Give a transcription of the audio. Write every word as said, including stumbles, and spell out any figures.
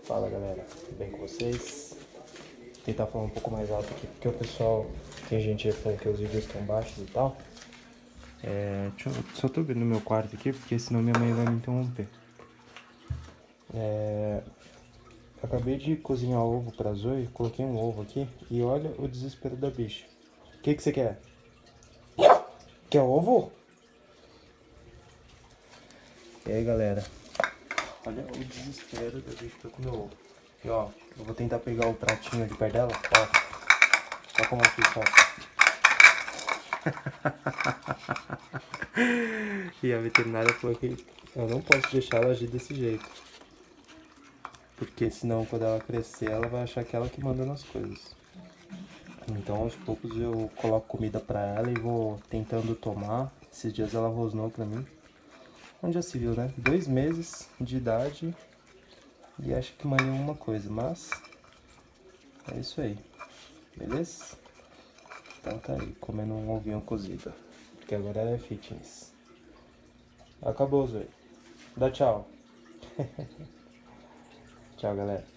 Fala galera, tudo bem com vocês? Vou tentar falar um pouco mais alto aqui, porque o pessoal, tem gente aí falando que os vídeos estão baixos e tal. É, deixa eu, só tô vendo no meu quarto aqui, porque senão minha mãe vai me interromper. É, acabei de cozinhar ovo pra Zoe, coloquei um ovo aqui e olha o desespero da bicha. O que que você quer? Quer ovo? E aí galera, olha o desespero da bicha pra comer ovo. E ó, eu vou tentar pegar o pratinho ali perto dela, ó. Olha como eu fiz, ó. E a veterinária falou que eu não posso deixar ela agir desse jeito. Porque senão quando ela crescer, ela vai achar que ela que manda nas coisas. Então aos poucos eu coloco comida pra ela e vou tentando tomar. Esses dias ela rosnou pra mim. Onde já se viu, né? Dois meses de idade e acho que mais nenhuma coisa, mas é isso aí. Beleza? Então tá aí, comendo um ovinho cozido. Porque agora ela é fitness. Acabou, Zoe. Dá tchau. Tchau, galera.